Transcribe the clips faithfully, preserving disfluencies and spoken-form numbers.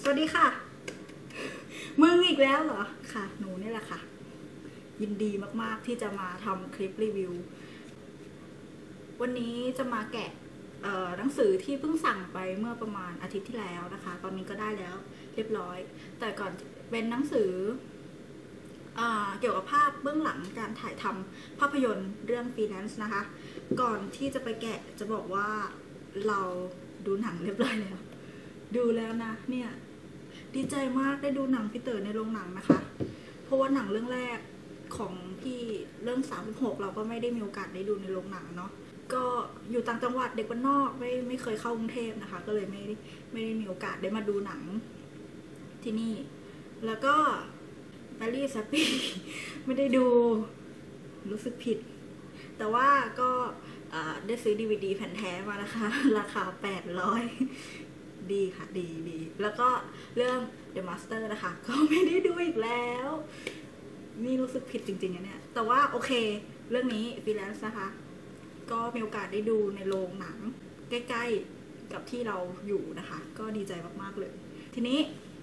วัสดีค่ะมึงอีกแล้วเหรอค่ะหนูนี่แหละค่ะยินดีมากๆที่จะมาทำคลิปรีวิววันนี้จะมาแกะหนังสือที่เพิ่งสั่งไปเมื่อประมาณอาทิตย์ที่แล้วนะคะตอนนี้ก็ได้แล้วเรียบร้อยแต่ก่อนเป็นหนังสือเกี่ยวกับภาพเบื้องหลังการถ่ายทำภาพยนตร์เรื่องฟรีแลนซ์นะคะก่อนที่จะไปแกะจะบอกว่าเราดูหนังเรียบร้อยแล้วดูแล้วนะเนี่ยดีใจมากได้ดูหนังพี่เต๋อในโรงหนังนะคะเพราะว่าหนังเรื่องแรกของพี่เรื่องสามสิบหกเราก็ไม่ได้มีโอกาสได้ดูในโรงหนังเนาะก็อยู่ต่างจังหวัดเด็กบ้านนอกไม่ไม่เคยเข้ากรุงเทพนะคะก็เลยไม่ไม่ได้มีโอกาสได้มาดูหนังที่นี่แล้วก็แมรี่แซปปี้ไม่ได้ดูรู้สึกผิดแต่ว่าก็ได้ซื้อ ดี วี ดี แผ่นแท้มานะคะราคาแปดร้อยดีค่ะดีดีแล้วก็เรื่อง The Master นะคะก็ไม่ได้ดูอีกแล้วนี่รู้สึกผิดจริงๆนะเนี่ยแต่ว่าโอเคเรื่องนี้ฟรีแลนซ์นะคะก็มีโอกาสได้ดูในโรงหนังใกล้ๆกับที่เราอยู่นะคะก็ดีใจมากๆเลยทีนี้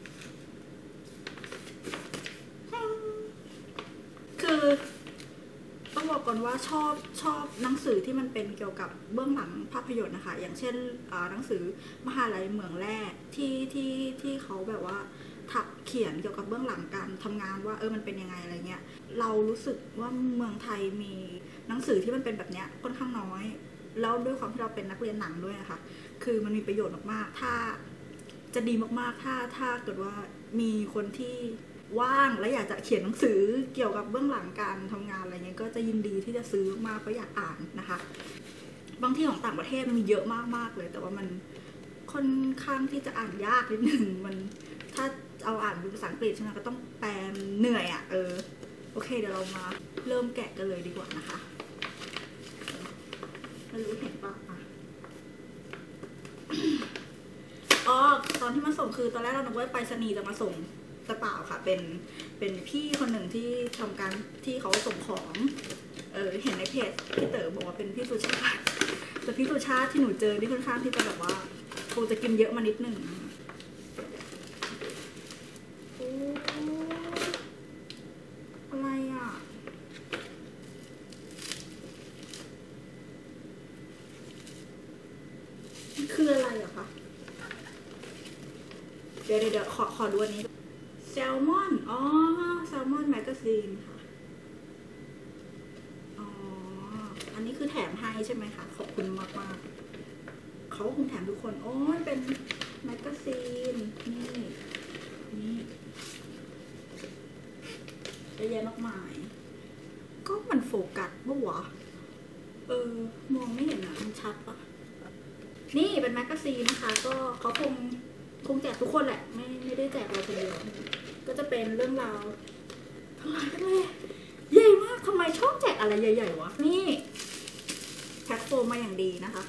คือต้องบอกก่อนว่าชอบชอบหนังสือที่มันเป็นเกี่ยวกับเบื้องหลังภาพยนตร์นะคะอย่างเช่นหนังสือมหาลัยเหมืองแร่ที่ที่ที่เขาแบบว่าถักเขียนเกี่ยวกับเบื้องหลังการทำงานว่าเออมันเป็นยังไงอะไรเงี้ยเรารู้สึกว่าเมืองไทยมีหนังสือที่มันเป็นแบบเนี้ยค่อนข้างน้อยแล้วด้วยความที่เราเป็นนักเรียนหนังด้วยอะค่ะคือมันมีประโยชน์มากๆถ้าจะดีมากๆถ้าถ้าเกิดว่ามีคนที่ว่างและอยากจะเขียนหนังสือเกี่ยวกับเบื้องหลังการทำงานอะไรเงี้ยก็จะยินดีที่จะซื้อมากเพราะอยากอ่านนะคะบางที่ของต่างประเทศมีเยอะมากๆเลยแต่ว่ามันค่อนข้างที่จะอ่านยากนิดหนึ่งมันถ้าเอาอ่านเป็นภาษาอังกฤษใช่ไหมก็ต้องแปลเหนื่อยอ่ะเออโอเคเดี๋ยวเรามาเริ่มแกะกันเลยดีกว่านะคะไม่รู้เห็นปะอ่ะอ๋อตอนที่มาส่งคือตอนแรกเราคิดว่าไปรษณีย์จะมาส่งแต่เปล่าค่ะเป็นเป็นพี่คนหนึ่งที่ทำการที่เขาส่งของเออเห็นในเพจพี่เต๋อบอกว่าเป็นพี่สุชาติแต่พี่สุชาติที่หนูเจอที่ค่อนข้างที่จะแบบว่าคงจะกินเยอะมานิดหนึ่งอะไรอ่ะคืออะไรอะคะเดี๋ยวเดี๋ยวขอขอดูอันนี้แซลมอนอ๋อแซลมอนแมกกาซีนค่ะอ๋ออันนี้คือแถมให้ใช่ไหมคะขอบคุณมากมากเขาคงแถมทุกคนโอ้ยเป็นแมกกาซีนนี่นี่เยอะแยะมากมายก็มันโฟกัสปะวะเออมองไม่เห็นอะมันชัดปะนี่เป็นแมกกาซีนนะคะก็เขาคงคงแจกทุกคนแหละไม่ไม่ได้แจกเราคนเดียวก็จะเป็นเรื่องราวทั้งหลายทั้งแหล่ใหญ่มากทำไมชอบแจกอะไรใหญ่ๆวะนี่แพ็คโฟมมาอย่างดีนะคะ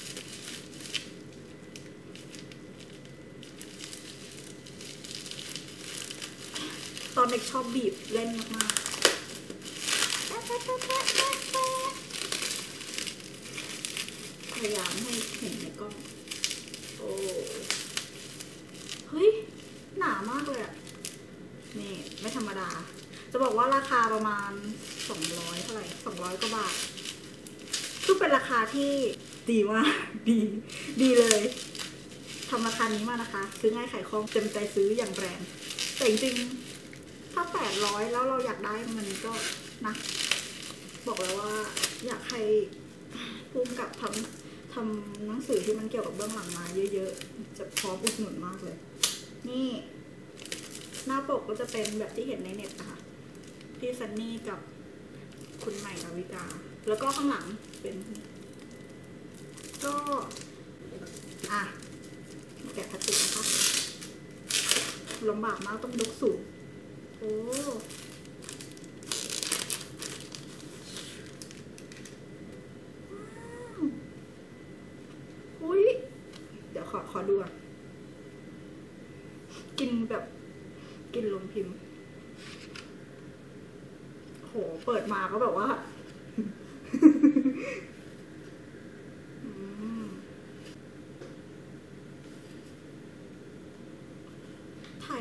ตอนเด็กชอบบีบเล่นมากๆพยายามให้เห็นในกล้องโอ้เฮ้ยหนามากเลยอ่ะนี่ไม่ธรรมดาจะบอกว่าราคาประมาณสองร้อยเท่าไหร่สองร้อยกว่าบาทคือเป็นราคาที่ดีมากดีดีเลยทำราคานี้มานะคะซื้อง่ายขายคล่องเต็มใจซื้ออย่างแรงแต่จริงๆถ้าแปดร้อยแล้วเราอยากได้มันก็นะบอกแล้วว่าอยากให้ภูมิกับทำทำหนังสือที่มันเกี่ยวกับเบื้องหลังมาเยอะๆจะพร้อมอุดหนุนมากเลยนี่หน้าปกก็จะเป็นแบบที่เห็นในเน็ตนะคะพี่ซันนี่กับคุณใหม่ดาวิกาแล้วก็ข้างหลังเป็นก็อ่ะแกะพลาสติกนะคะลำบากมากต้องยกสูงโอ้อุ้ยเดี๋ยวขอขอดูอ่ะกินแบบกินลงพิมพ์โหเปิดมาก็แบบว่า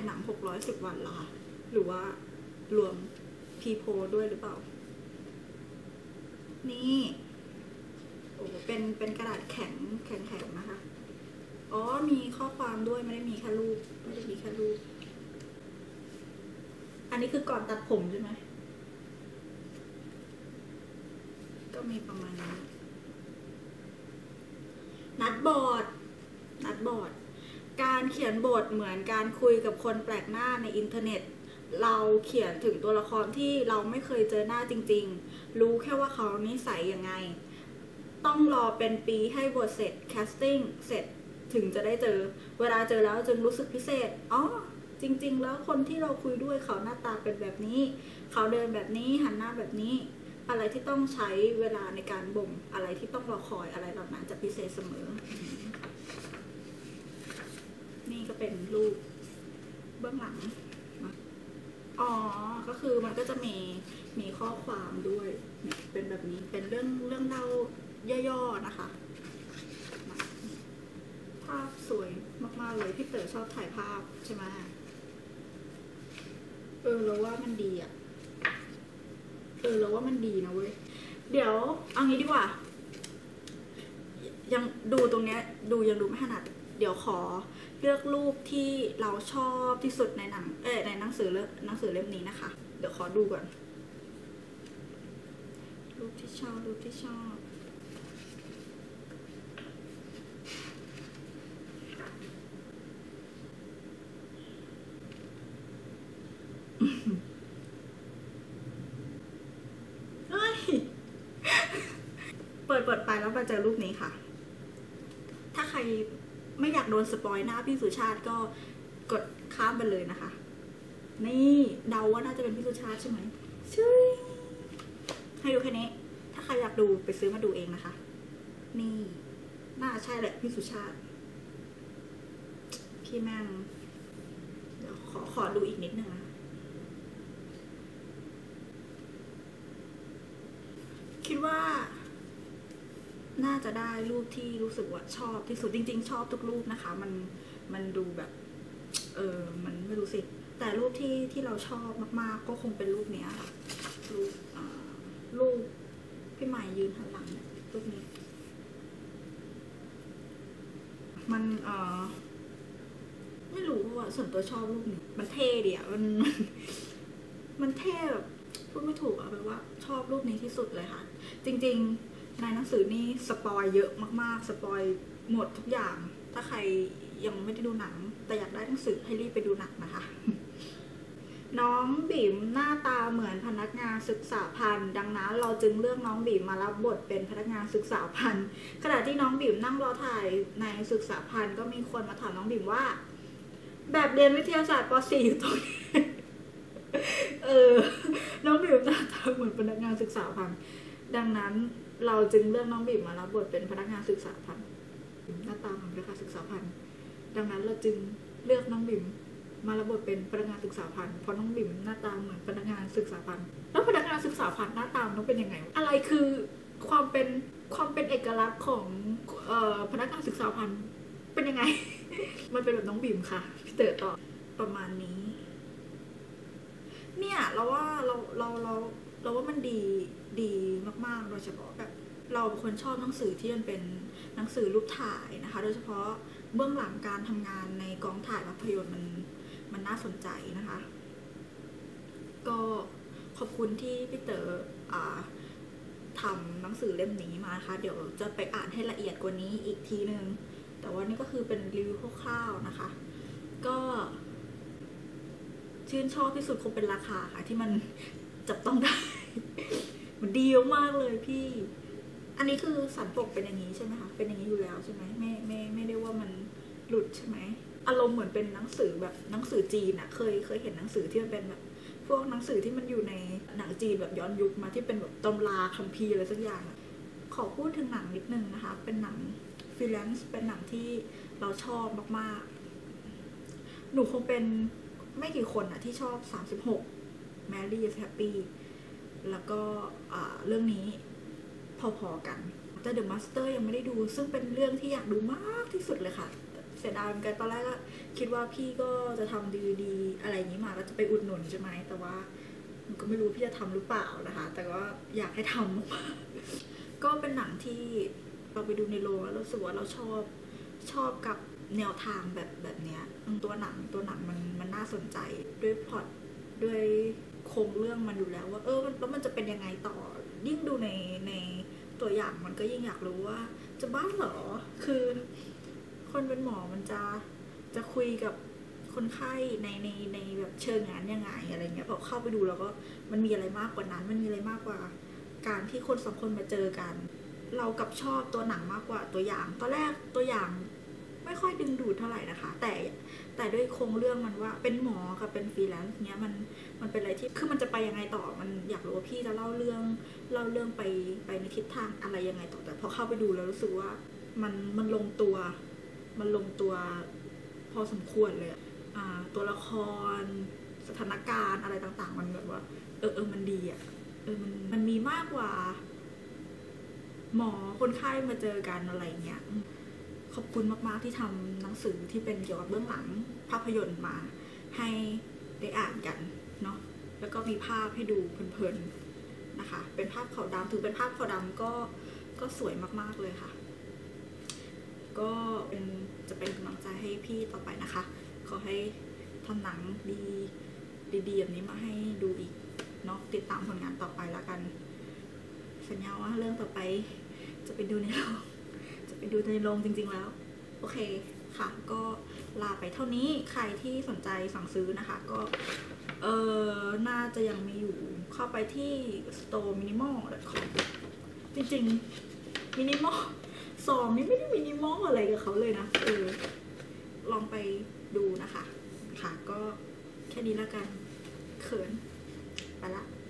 หนังหกร้อยสิบวันเหรอคะหรือว่ารวมพีโพด้วยหรือเปล่านี่โอ้เป็นเป็นกระดาษแข็งแข็งแข็งนะคะอ๋อมีข้อความด้วยไม่ได้มีแค่รูปไม่ได้มีแค่รูปอันนี้คือก่อนตัดผมใช่ไหมก็มีประมาณนี้นัดบอร์ดนัดบอร์ดการเขียนบทเหมือนการคุยกับคนแปลกหน้าในอินเทอร์เน็ตเราเขียนถึงตัวละครที่เราไม่เคยเจอหน้าจริงๆรู้แค่ว่าเขานิสัยยังไงต้องรอเป็นปีให้บทเสร็จแคสติ้งเสร็จถึงจะได้เจอเวลาเจอแล้วจึงรู้สึกพิเศษอ๋อจริงๆแล้วคนที่เราคุยด้วยเขาหน้าตาเป็นแบบนี้เขาเดินแบบนี้หันหน้าแบบนี้อะไรที่ต้องใช้เวลาในการบ่มอะไรที่ต้องรอคอยอะไรเหล่านั้นจะพิเศษเสมอนี่ก็เป็นรูปเบื้องหลังอ๋อก็คือมันก็จะมีมีข้อความด้วยเป็นแบบนี้เป็นเรื่องเรื่องเล่าย่อๆนะคะภาพสวยมากๆเลยพี่เต๋อชอบถ่ายภาพใช่ไหมเออเราว่ามันดีอ่ะเออเราว่ามันดีนะเว้ยเดี๋ยวเอางี้ดีกว่ายังดูตรงเนี้ยดูยังดูไม่ถนัดเดี๋ยวขอเลือกรูปที่เราชอบที่สุดในหนังเออในหนังสือเล่มหนังสือเล่มนี้นะคะเดี๋ยวขอดูก่อนรูปที่ชอบรูปที่ชอบเฮ้ยเปิดเปิดไปแล้วมาเจอรูปนี้ค่ะถ้าใครไม่อยากโดนสปอยหน้าพี่สุชาติก็กดข้ามไปเลยนะคะนี่เดาว่าน่าจะเป็นพี่สุชาติใช่ไหมใช่ให้ดูแค่นี้ถ้าใครอยากดูไปซื้อมาดูเองนะคะนี่น่าใช่แหละพี่สุชาติพี่แม่งเดี๋ยวขอขอดูอีกนิดนึงนะคิดว่าน่าจะได้รูปที่รู้สึกว่าชอบที่สุดจริงๆชอบทุกรูปนะคะมันมันดูแบบเออมันไม่รู้สิแต่รูปที่ที่เราชอบมากๆก็คงเป็นรูปเนี้ยค่ะรูปรูปพี่ใหม่ยืนหันหลังเนี่ยรูปนี้มันเออไม่รู้ว่าส่วนตัวชอบรูปนี้มันเท่ดีอ่ะมันมันมันเท่แบบพูดไม่ถูกอะแบบว่าชอบรูปนี้ที่สุดเลยค่ะจริงๆในหนังสือนี่สปอยเยอะมากๆสปอยหมดทุกอย่างถ้าใครยังไม่ได้ดูหนังแต่อยากได้หนังสือให้รีบไปดูหนังนะคะน้องบิ่มหน้าตาเหมือนพนักงานศึกษาพันธุ์ดังนั้นเราจึงเลือกน้องบิ่มมารับบทเป็นพนักงานศึกษาพันธุ์ขณะที่น้องบิ่มนั่งรอถ่ายในศึกษาพันธุ์ก็มีคนมาถามน้องบิ่มว่าแบบเรียนวิทยาศาสตร์ป .สี่ อยู่ตรงนี้เออน้องบิ่มหน้าตาเหมือนพนักงานศึกษาพันธุ์ดังนั้นเราจึงเลือกน้องบิ่มมารับบทเป็นพนักงานศึกษาพันธุ์หน้าตาเหมือนพนักงานศึกษาพันธุ์ดังนั้นเราจึงเลือกน้องบิ่มมารับบทเป็นพนักงานศึกษาพันธุ์เพราะน้องบิ่มหน้าตาเหมือนพนักงานศึกษาพันธุ์แล้วพนักงานศึกษาพันธุ์หน้าตาต้องเป็นยังไงอะไรคือความเป็นความเป็นเอกลักษณ์ของเอ่อพนักงานศึกษาพันธุ์เป็นยังไง มันเป็นแบบน้องบิ่มค่ะพี่เต๋อต่อประมาณนี้เนี่ยเราว่าเราเราเราเราว่ามันดีดีมากๆโดยเฉพาะแบบเราเป็นคนชอบหนังสือที่มันเป็นหนังสือรูปถ่ายนะคะโดยเฉพาะเบื้องหลังการทำงานในกองถ่ายภาพยนตร์มันมันน่าสนใจนะคะก็ขอบคุณที่พี่เต๋อทำหนังสือเล่มนี้มานะคะเดี๋ยวจะไปอ่านให้ละเอียดกว่านี้อีกทีนึงแต่ว่านี่ก็คือเป็นรีวิวคร่าวๆนะคะก็ชื่นชอบที่สุดคงเป็นราคาค่ะที่มันจับต้องได้ มันดีมากเลยพี่อันนี้คือสันปกเป็นอย่างนี้ใช่ไหมคะเป็นอย่างนี้อยู่แล้วใช่ไหมไม่ไม่ไม่ได้ว่ามันหลุดใช่ไหมอารมณ์เหมือนเป็นหนังสือแบบหนังสือจีนอะเคยเคยเห็นหนังสือที่มันเป็นแบบพวกหนังสือที่มันอยู่ในหนังจีนแบบย้อนยุคมาที่เป็นแบบตำราคัมภีร์อะไรสักอย่างขอพูดถึงหนังนิดนึงนะคะเป็นหนังฟรีแลนซ์เป็นหนังที่เราชอบมากๆหนูคงเป็นไม่กี่คนอะที่ชอบสามสิบหก Mary is Happy แล้วก็เรื่องนี้พอๆกันแต่ The Master ยังไม่ได้ดูซึ่งเป็นเรื่องที่อยากดูมากที่สุดเลยค่ะเสียดายเหมือนกันตอนแรกก็คิดว่าพี่ก็จะทำดีวดีอะไรอย่างนี้มาแล้วจะไปอุดหนุนใช่ไหมแต่ว่ามันก็ไม่รู้พี่จะทำหรือเปล่านะคะ แต่ก็อยากให้ทำก็เป็นหนังที่เราไปดูในโรงแล้วรู้สึกว่าเราชอบชอบกับแนวทางแบบแบบเนี้ยตัวหนังตัวหนังมันมันน่าสนใจด้วยพล็อตด้วยโครงเรื่องมันอยู่แล้วว่าเออแล้วมันจะเป็นยังไงต่อยิ่งดูในในตัวอย่างมันก็ยิ่งอยากรู้ว่าจะบ้าเหรอคือคนเป็นหมอมันจะจะคุยกับคนไข้ในในในแบบเชิงงานยังไงอะไรเงี้ยพอเข้าไปดูแล้วก็มันมีอะไรมากกว่านั้นมันมีอะไรมากกว่าการที่คนสองคนมาเจอกันเรากับชอบตัวหนังมากกว่าตัวอย่างตอนแรกตัวอย่างไม่ค่อยดึงดูดเท่าไหร่นะคะแต่แต่ด้วยโครงเรื่องมันว่าเป็นหมอกับเป็นฟรีแลนซ์เนี้ยมันมันเป็นอะไรที่คือมันจะไปยังไงต่อมันอยากรู้ว่าพี่จะเล่าเรื่องเล่าเรื่องไปไปในทิศทางอะไรยังไงต่อแต่พอเข้าไปดูแล้วรู้สึกว่ามันมันลงตัวมันลงตัวพอสมควรเลยอ่าตัวละครสถานการณ์อะไรต่างๆมันแบบว่าเออเออมันดีอ่ะเออมันมันมีมากกว่าหมอคนไข้มาเจอกันอะไรเงี้ยขอบคุณมากๆที่ทำหนังสือที่เป็นเกี่ยวกับเบื้องหลังภาพยนตร์มาให้ได้อ่านกันเนาะแล้วก็มีภาพให้ดูเพลินๆนะคะเป็นภาพขาวดำถึงเป็นภาพขาวดำก็ก็สวยมากๆเลยค่ะก็เป็นจะเป็นกำลังใจให้พี่ต่อไปนะคะขอให้ทำหนังดีดีๆแบบนี้มาให้ดูอีกเนาะติดตามผลงานต่อไปแล้วกันสัญญาว่าเรื่องต่อไปจะไปดูในโรงจะไปดูในโรงจริงๆแล้วโอเคค่ะก็ลาไปเท่านี้ใครที่สนใจสั่งซื้อนะคะก็เออน่าจะยังมีอยู่เข้าไปที่ สโตร์ มินิมอล ดอท คอม จริงๆมินิมอลซองนี่ไม่ได้มินิมอลอะไรกับเขาเลยนะเออลองไปดูนะคะค่ะก็แค่นี้แล้วกันเขินไปละ